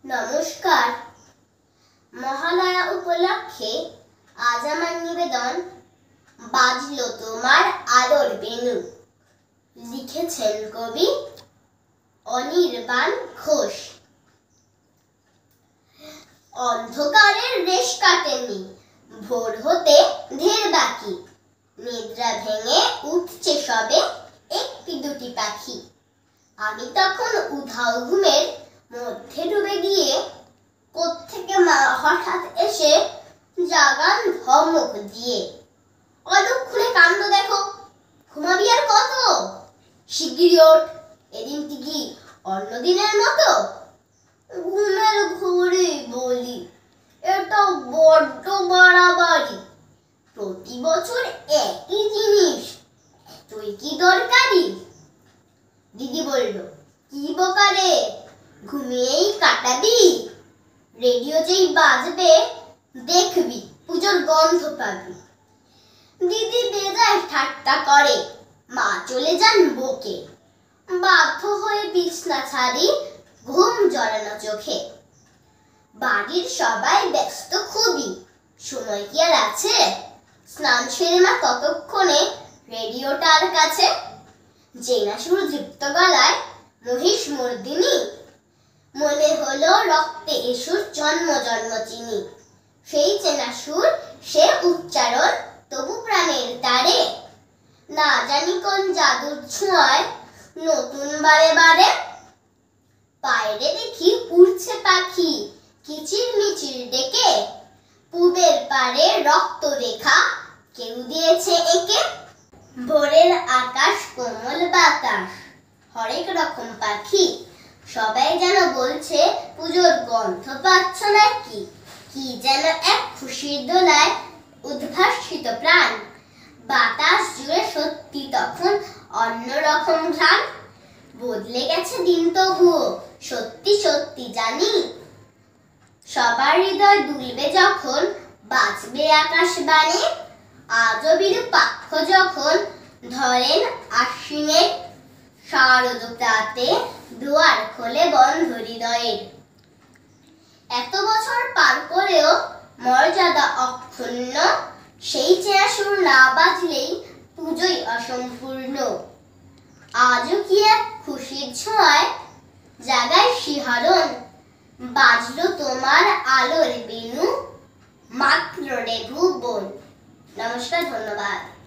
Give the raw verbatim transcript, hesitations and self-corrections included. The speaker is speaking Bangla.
নমস্কার। মহালয়া উপলক্ষে আজ আমার নিবেদন বাজলো তোমার আলোর বেণু। লিখেছেন কবি অনির্বাণ ঘোষ। অন্ধকারের রেশ কাটেনি, ভোর হতে ঢের বাকি, নিদ্রা ভেঙে উঠছে সবে একটি দুটি পাখি। আমি তখন উধাও ঘুমের মধ্যে ডুবে গিয়ে কোত্থেকে মা হঠাৎ এসে জাগান ধমক দিয়ে। অলক্ষণে কাণ্ড দেখো, ঘুমাবি আর কত, শিগগিরি ওঠ, এদিনটি কি অন্য দিনের মতো। ঘুমের ঘোরে বলি, এটা বড্ড বাড়াবাড়ি, প্রতি বছর একই জিনিস, তুই কি দরকারি। দিদি বলল, কি বোকা রে, ঘুমিয়েই কাটাবি, রেডিও যেই বাজবে দেখবি পুজোর গন্ধ পাবি। দিদি বেজায় ঠাট্টা করে, মা চলে যান বকে, বাধ্য হয়ে বিছনা ছাড়ি, ঘুম জড়ানো চোখে। বাড়ির সবাই ব্যস্ত খুবই, সময় কি আর আছে, স্নান সেরে মা ততক্ষণে রেডিওটার কাছে। জেনাসুর যুক্ত গলায় মহিষ মর্দিনী, মনে হলো রক্তে এসুর জন্ম জন্ম চিনি। সেই চেনা সুর, সে উচ্চারণ, তবু প্রাণের তারে, না জানি কোন জাদুর ছোঁয়ায় নতুন বারে বারে। বাইরে দেখি উড়ছে পাখি কিচির মিচির ডেকে, পূবের পারে রক্ত রেখা কেউ দিয়েছে এঁকে। ভোরের আকাশ কোমল বাতাস, হরেক রকম পাখি, সবাই যেন বলছে পুজোর গন্ধ পাচ্ছ নাকি। কি যেন এক খুশির দোলায় উদ্ভাসিত প্রাণ, বাতাস জুড়ে সত্যি তখন অন্যরকম ঘ্রাণ। বদলে গেছে দিন তবুও সত্যি সত্যি জানি, সবার হৃদয় দুলবে যখন বাজবে আকাশবাণী। আজও বিরূপাক্ষ যখন ধরেন আশ্বিনের শারদ প্রাতে, দুয়ার খোলে বন্ধ হৃদয়ের। এত বছর পার করেও মর্যাদা অক্ষুণ্ণ, সেই চেনা সুর না বাজলেই পুজোই অসম্পূর্ণ। আজও কি এক খুশির ছোঁয়ায় জাগায় শিহরণ, বাজলো তোমার আলোর বেণু, মাত্র রে ভুবন। নমস্কার, ধন্যবাদ।